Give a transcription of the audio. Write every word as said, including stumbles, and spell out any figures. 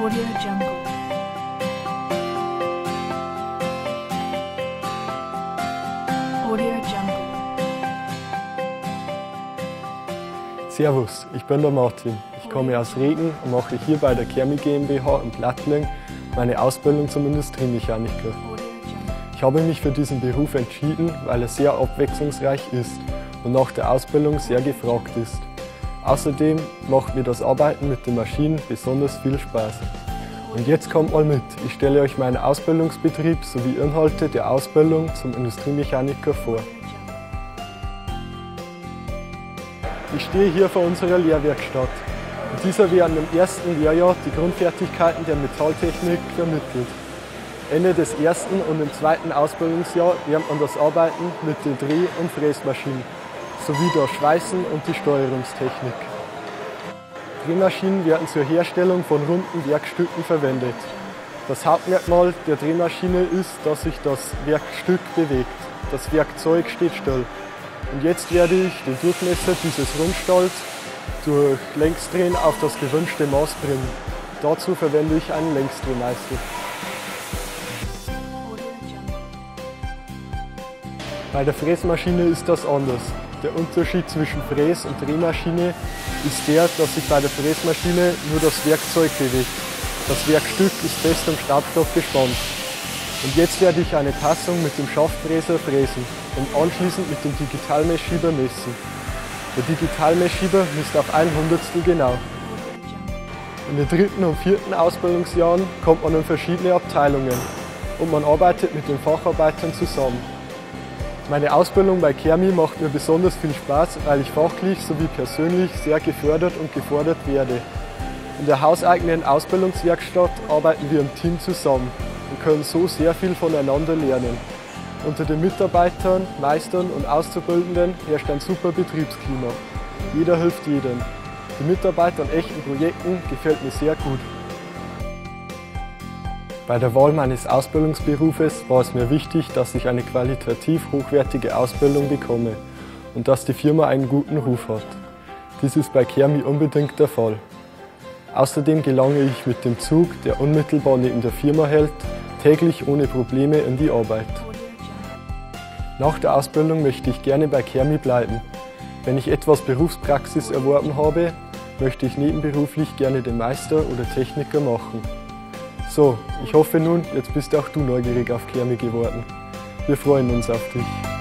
Audio Jungle. Audio Jungle. Servus, ich bin der Martin. Ich komme aus Regen und mache hier bei der Kermi GmbH in Plattling meine Ausbildung zum Industriemechaniker. Ich habe mich für diesen Beruf entschieden, weil er sehr abwechslungsreich ist und nach der Ausbildung sehr gefragt ist. Außerdem macht mir das Arbeiten mit den Maschinen besonders viel Spaß. Und jetzt kommt mal mit, ich stelle euch meinen Ausbildungsbetrieb sowie Inhalte der Ausbildung zum Industriemechaniker vor. Ich stehe hier vor unserer Lehrwerkstatt. In dieser werden im ersten Lehrjahr die Grundfertigkeiten der Metalltechnik vermittelt. Ende des ersten und im zweiten Ausbildungsjahr lernt man das Arbeiten mit den Dreh- und Fräsmaschinen sowie das Schweißen und die Steuerungstechnik. Drehmaschinen werden zur Herstellung von runden Werkstücken verwendet. Das Hauptmerkmal der Drehmaschine ist, dass sich das Werkstück bewegt. Das Werkzeug steht still. Und jetzt werde ich den Durchmesser dieses Rundstalls durch Längsdrehen auf das gewünschte Maß bringen. Dazu verwende ich einen Längsdrehmeißel. Bei der Fräsmaschine ist das anders. Der Unterschied zwischen Fräs- und Drehmaschine ist der, dass sich bei der Fräsmaschine nur das Werkzeug bewegt. Das Werkstück ist fest im Stabstock gespannt. Und jetzt werde ich eine Passung mit dem Schaftfräser fräsen und anschließend mit dem Digitalmessschieber messen. Der Digitalmessschieber misst auf ein Hundertstel genau. In den dritten und vierten Ausbildungsjahren kommt man in verschiedene Abteilungen und man arbeitet mit den Facharbeitern zusammen. Meine Ausbildung bei Kermi macht mir besonders viel Spaß, weil ich fachlich sowie persönlich sehr gefördert und gefordert werde. In der hauseigenen Ausbildungswerkstatt arbeiten wir im Team zusammen und können so sehr viel voneinander lernen. Unter den Mitarbeitern, Meistern und Auszubildenden herrscht ein super Betriebsklima. Jeder hilft jedem. Die Mitarbeit an echten Projekten gefällt mir sehr gut. Bei der Wahl meines Ausbildungsberufes war es mir wichtig, dass ich eine qualitativ hochwertige Ausbildung bekomme und dass die Firma einen guten Ruf hat. Dies ist bei Kermi unbedingt der Fall. Außerdem gelange ich mit dem Zug, der unmittelbar neben der Firma hält, täglich ohne Probleme in die Arbeit. Nach der Ausbildung möchte ich gerne bei Kermi bleiben. Wenn ich etwas Berufspraxis erworben habe, möchte ich nebenberuflich gerne den Meister oder Techniker machen. So, ich hoffe nun, jetzt bist auch du neugierig auf Kermi geworden. Wir freuen uns auf dich.